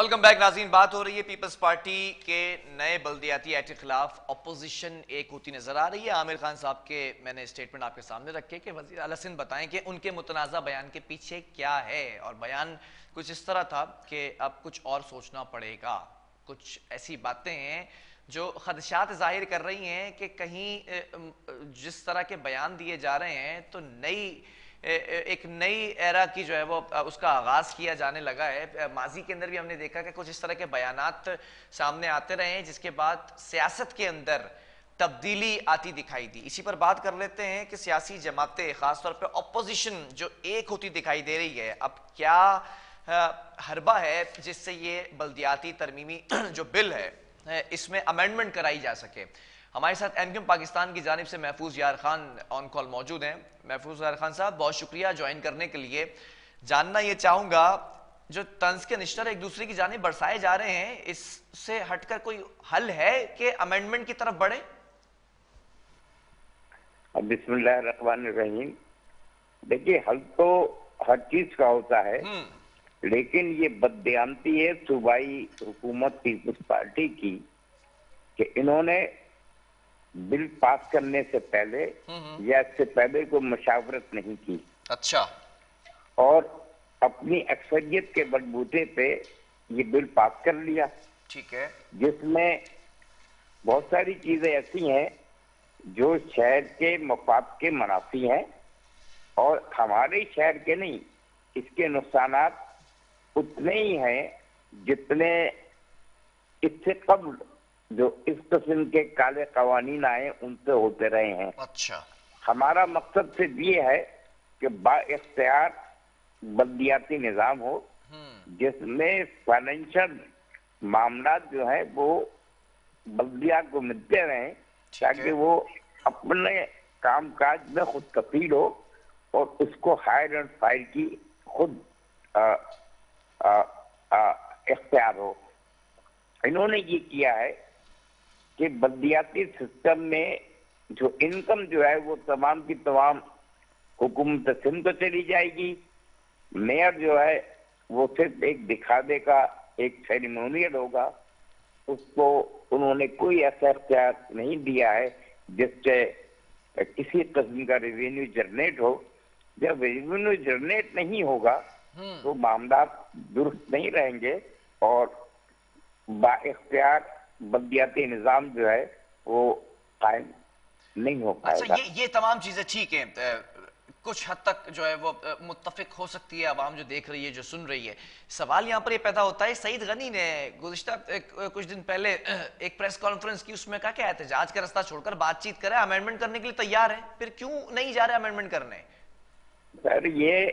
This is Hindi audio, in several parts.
वेलकम बैक नाज़रीन। बात हो रही है पीपल्स पार्टी के नए बल्दियाती एक्ट के खिलाफ ऑपोजिशन एक होती नजर आ रही है। आमिर खान साहब के मैंने स्टेटमेंट आपके सामने रखे कि वज़ीर आला सिंध बताएं कि उनके मुतनाज़ा बयान के पीछे क्या है, और बयान कुछ इस तरह था कि अब कुछ और सोचना पड़ेगा। कुछ ऐसी बातें हैं जो खदशात जाहिर कर रही हैं कि कहीं जिस तरह के बयान दिए जा रहे हैं तो एक नई एरा की जो है वो उसका आगाज किया जाने लगा है। माजी के अंदर भी हमने देखा कि कुछ इस तरह के बयानात सामने आते रहे हैं जिसके बाद सियासत के अंदर तब्दीली आती दिखाई दी। इसी पर बात कर लेते हैं कि सियासी जमातें, खासतौर पर अपोजिशन जो एक होती दिखाई दे रही है, अब क्या हरबा है जिससे ये बल्दियाती तरमीमी जो बिल है इसमें अमेंडमेंट कराई जा सके। हमारे साथ एमक्यूएम पाकिस्तान की जानिब से महफूज यार खान ऑन कॉल मौजूद हैं। महफूज यार खान साहब, बहुत शुक्रिया ज्वाइन करने के लिए। जानना ये चाहूंगा, जो तंज के निश्तर एक दूसरे की जानिब बरसाए जा रहे हैं, इससे हटकर कोई हल है कि अमेंडमेंट की तरफ बढ़े? बिस्मिल्लाहिर्रहमानिर्रहीम। देखिए, हल तो हर चीज का होता है, लेकिन ये बददियानती है सूबाई हुकूमत पीपल्स पार्टी की कि इन्होंने बिल पास करने से पहले या इससे पहले कोई मशावरत नहीं की। अच्छा। और अपनी अक्सरियत के बलबूते पे ये बिल पास कर लिया। ठीक है। जिसमें बहुत सारी चीजें ऐसी हैं जो शहर के मफाद के मुनाफी हैं, और हमारे शहर के नहीं, इसके नुकसानात उतने ही हैं जितने इससे कबल जो इस किस्म के काले कवानीन आए उनसे होते रहे हैं। अच्छा। हमारा मकसद सिर्फ ये है कि बाइख्तियार बल्दियाती निज़ाम हो जिसमें फाइनेंशियल मामला जो है वो बल्दिया को मिलते रहें, ताकि वो अपने कामकाज में खुद कफील हो और उसको हायर एंड फायर की खुद इख्तियार हो। इन्होंने ये किया है कि बल्दियाती सिस्टम में जो इनकम जो है वो तमाम की तमाम हुकूमत सिंध को चली जाएगी। मेयर जो है वो सिर्फ एक दिखावे का एक सेरेमोनियल होगा, उसको उन्होंने कोई ऐसा इख्तियार नहीं दिया है जिससे किसी किस्म का रेवेन्यू जनरेट हो। जब रेवेन्यू जनरेट नहीं होगा तो मामला दुरुस्त नहीं रहेंगे और बाइख्तियार बल्दियाती निज़ाम जो है वो कायम नहीं हो पाएगा। अच्छा, ये तमाम चीजें ठीक है, कुछ हद तक जो है वो मुत्तफिक हो सकती है आवाम जो देख रही है, जो सुन रही है। सवाल यहाँ पर ये पैदा होता है, सईद गनी ने गुज़िश्ता कुछ दिन पहले एक प्रेस कॉन्फ्रेंस की, उसमें कहा कि एहतजाज का रास्ता छोड़कर बातचीत करें, अमेंडमेंट करने के लिए तैयार है, फिर क्यों नहीं जा रहे अमेंडमेंट करने? सर,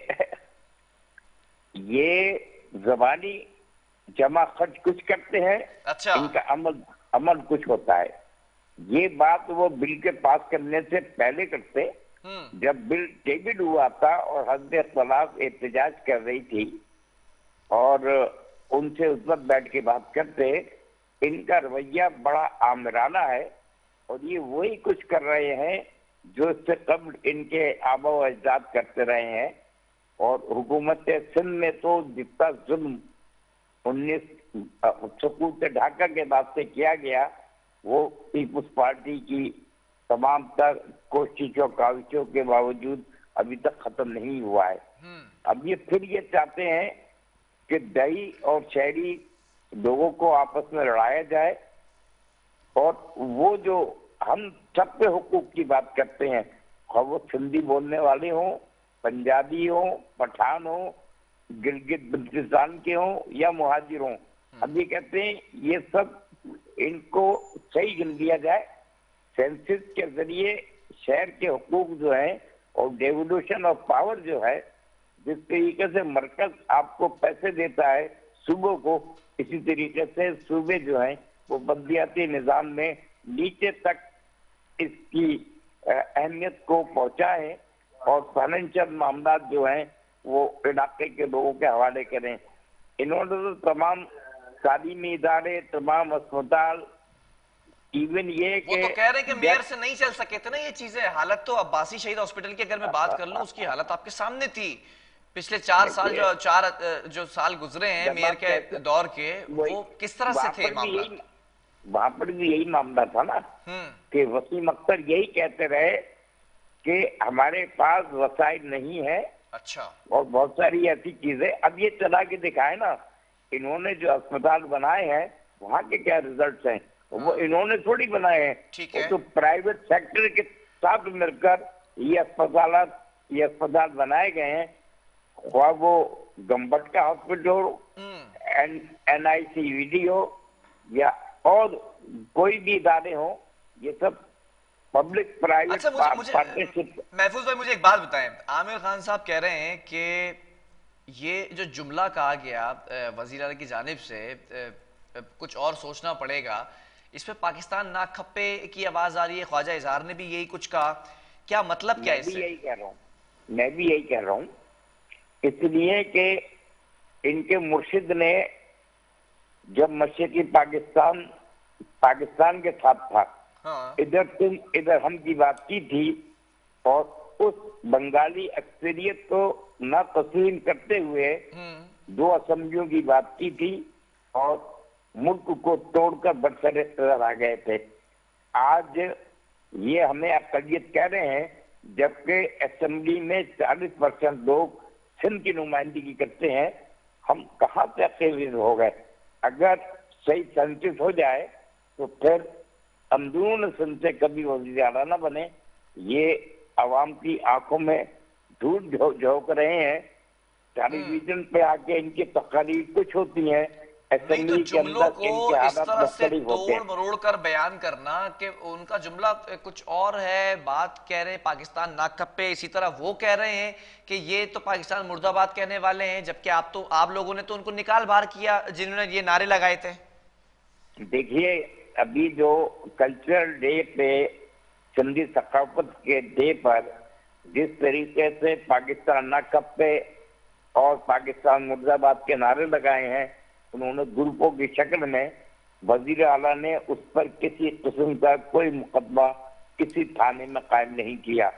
ये जबानी जमा खर्च कुछ करते हैं। अच्छा। इनका अमल कुछ होता है। ये बात वो बिल के पास करने से पहले करते, जब बिल टेबल हुआ था और हद इख्तिलाफ एहतजाज कर रही थी और उनसे उस वक्त बैठ के बात करते। इनका रवैया बड़ा आमराना है और ये वही कुछ कर रहे हैं जो इससे कब्ल इनके आबा व अजदाद करते रहे हैं। और हुकूमत सिंध में तो जितना जुल्म 19 सकूत ढाका के बाद से किया गया, वो पीपल्स पार्टी की तमाम तर कोशिशों काविशों के बावजूद अभी तक खत्म नहीं हुआ है। अब ये फिर ये चाहते हैं कि दही और शहरी लोगों को आपस में लड़ाया जाए, और वो जो हम सब पे हुकूक की बात करते हैं, और वो सिंधी बोलने वाले हों, पंजाबी हों, पठान हों, गिलगित बल्तिस्तान के हों या मुहाजिर हों, अब ये कहते हैं ये सब इनको सही गिन लिया जाए। सेंसस के जरिए शहर के हुकूक जो है और डेवोल्यूशन ऑफ पावर जो है, जिस तरीके से मरकज आपको पैसे देता है सूबों को, इसी तरीके से सूबे जो है वो बल्दियाती निज़ाम में नीचे तक इसकी अहमियत को पहुंचाए और फाइनेंशियल मामला जो हैं वो इलाके के लोगों के हवाले करें। इन्होंने तो तमाम तालीमी इदारे, तमाम अस्पताल, इवन ये वो तो कह रहे हैं कि मेयर से नहीं चल सके थे ना ये चीजें। हालत तो अब्बासी शहीद हॉस्पिटल की अगर मैं बात कर लूं, उसकी हालत आपके सामने थी। पिछले 4 साल जो साल गुजरे हैं मेयर के दौर के, वो किस तरह से थे मामला? वहां पर भी यही मामला था ना कि वसीम अख्तर यही कहते रहे कि हमारे पास वसाइल नहीं है। अच्छा। और बहुत सारी ऐसी चीजें अब ये चला के दिखाए ना, इन्होंने जो अस्पताल बनाए हैं वहां के क्या रिजल्ट्स हैं, वो इन्होंने थोड़ी बनाए हैं, ठीक है। तो प्राइवेट सेक्टर के साथ मिलकर ये अस्पताल बनाए गए हैं। ख्वाह वो गम्बट का हॉस्पिटल हो, NICVD हो या और कोई भी इदारे हो, ये सब पब्लिक प्राइवेट पार्टनरशिप। महफूज भाई मुझे एक बात बताएं, आमिर खान साहब कह रहे हैं कि ये जो जुमला कहा गया वजीर आला की जानिब से कुछ और सोचना पड़ेगा, इस पे पाकिस्तान ना खप्पे की आवाज आ रही है। ख्वाजा इजहार ने भी यही कुछ कहा, क्या मतलब क्या है इससे? मैं भी यही कह रहा हूँ, इसलिए कि इनके मुर्शिद ने जब मशरक़ी पाकिस्तान के साथ था, हाँ। इधर हम की बात की थी और उस बंगाली अक्सरियत को ना तस्लीम करते हुए 2 असेंबलियों की बात की थी और मुल्क को तोड़कर बरसरे नजर आ गए थे। आज ये हमें अक़लियत कह रहे हैं, जबकि असेंबली में 40% लोग सिंध की नुमाइंदगी करते हैं। हम कहाँ से अकेले हो गए? अगर सही सेंसिस हो जाए तो फिर अंदरून सिंध से कभी वज़ीर आला न बने। ये आवाम की आंखों में धूल झोंक रहे हैं। टेलीविजन पे आके इनकी तकरीर कुछ होती हैं, असेंबली के अंदर इनके हालात मुख्तलिफ होते हैं। तोड़ कर बयान करना कि उनका जुमला कुछ और है, बात कह रहे हैं पाकिस्तान ना खप्पे, इसी तरह वो कह रहे हैं कि ये तो पाकिस्तान मुर्दाबाद कहने वाले हैं, जबकि आप लोगों ने तो उनको निकाल बाहर किया जिन्होंने ये नारे लगाए थे। देखिए, अभी जो कल्चरल डे पे, सिंधी सकाफत के डे पर जिस तरीके से पाकिस्तान ना खप्पे और पाकिस्तान मुर्दाबाद के नारे लगाए हैं, उन्होंने ग्रुपों की शक्ल में, वजीर आला ने उस पर किसी किस्म का कोई मुकदमा किसी थाने में कायम नहीं किया।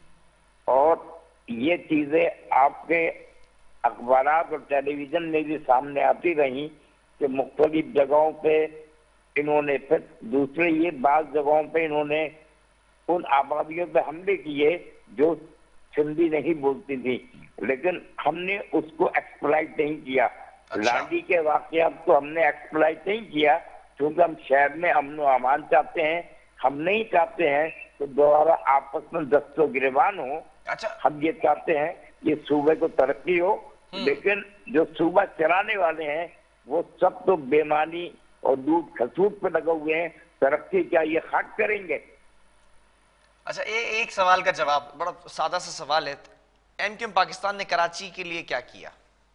और ये चीजें आपके अखबारात और टेलीविजन में भी सामने आती रही कि मुख्तलिफ जगहों पे इन्होंने, फिर दूसरे ये बाज़ जगहों पे इन्होंने उन आबादियों पे हमले किए जो सिंधी नहीं बोलती थी, लेकिन हमने उसको एक्सप्लॉइट नहीं किया। अच्छा। लाडी के वाकयात को हमने एक्सप्लॉइट नहीं किया क्योंकि हम शहर में अमन व अमान चाहते हैं। हम नहीं चाहते हैं तो दोबारा आपस में दस्तो गिरबान हो। अच्छा। हम ये चाहते हैं ये सूबे को तरक्की हो, लेकिन जो सूबा चलाने वाले हैं वो सब तो बेमानी और दूध खसूट पे लगे हुए हैं। तरक्की क्या ये खाक करेंगे? अच्छा, एक सवाल का जवाब, बड़ा सादा सा सवाल है। MQM पाकिस्तान ने कराची के लिए क्या किया?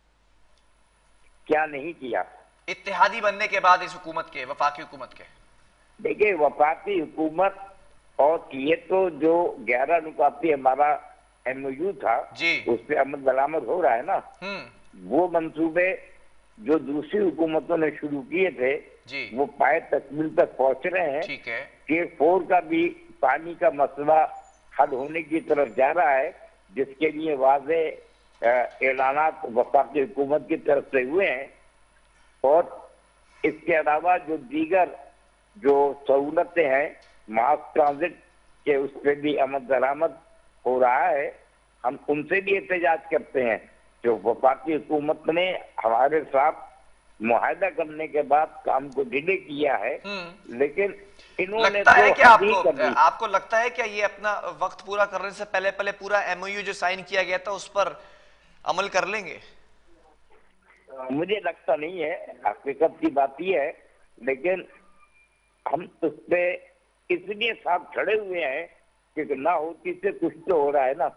क्या नहीं किया? इत्तेहादी बनने के बाद इस हुकूमत के, वफाकी हुकूमत के, देखिए वफाकी हुकूमत और ये तो जो 11 नुकाती हमारा MOU था जी, उस पर अमल दरामद हो रहा है ना। वो मंसूबे जो दूसरी हुकूमतों ने शुरू किए थे जी, वो पाए तकमील तक पहुंच रहे हैं। ठीक है। Tier 4 का भी पानी का मसला हल होने की तरफ जा रहा है, जिसके लिए वाज़े ऐलानात वफाकी हुकूमत की तरफ से हुए हैं। और इसके अलावा जो दीगर जो सहूलतें हैं मास ट्रांजिट के, उस पर भी अमल दरामद हो रहा है। हम उनसे भी एहतजाज करते हैं। जो वफाकी हुकूमत ने हमारे साथ मुआहदा करने के बाद काम को डिले किया है, लेकिन इन्होंने लगता है कि आपको लगता है क्या ये अपना वक्त पूरा करने से पहले पूरा MOU जो साइन किया गया था उस पर अमल कर लेंगे? मुझे लगता नहीं है, हकीकत की बात यह है, लेकिन हम उस पे इसलिए साथ खड़े हुए हैं कि ना होती से कुछ तो हो रहा है ना।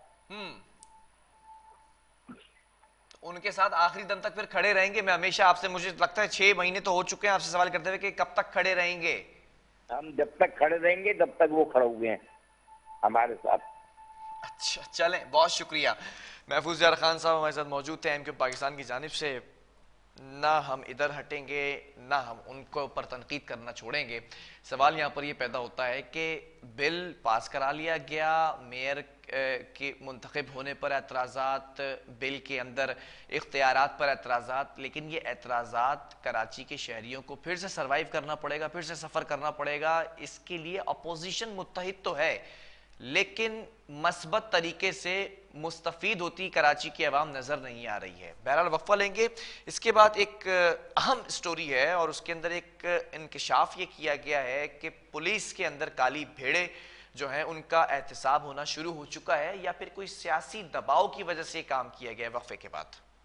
उनके साथ आखिरी दम तक फिर खड़े रहेंगे? मैं हमेशा आपसे, मुझे लगता है 6 महीने तो हो चुके हैं आपसे सवाल करते हुए कि कब तक खड़े रहेंगे? हम जब तक खड़े रहेंगे तब तक वो खड़े हुए हैं हमारे साथ। अच्छा, चलें, बहुत शुक्रिया। महफूज यार खान साहब हमारे साथ मौजूद थे MQM पाकिस्तान की जानिब से। ना हम इधर हटेंगे, ना हम उनको ऊपर तनकीद करना छोड़ेंगे। सवाल यहाँ पर ये पैदा होता है कि बिल पास करा लिया गया, मेयर के मुंतखब होने पर एतराज़ात, बिल के अंदर इख्तियारात पर एतराज़ात, लेकिन ये एतराज़ात कराची के शहरियों को फिर से सर्वाइव करना पड़ेगा, फिर से सफ़र करना पड़ेगा। इसके लिए अपोजिशन मुत्तहिद तो है, लेकिन मस्बत तरीके से मुस्तफ़ीद होती कराची की आवाम नज़र नहीं आ रही है। बहरहाल वक्फा लेंगे, इसके बाद एक अहम स्टोरी है और उसके अंदर एक इंकशाफ ये किया गया है कि पुलिस के अंदर काली भेड़े जो है उनका एहतसाब होना शुरू हो चुका है, या फिर कोई सियासी दबाव की वजह से काम किया गया है। वक्फे के बाद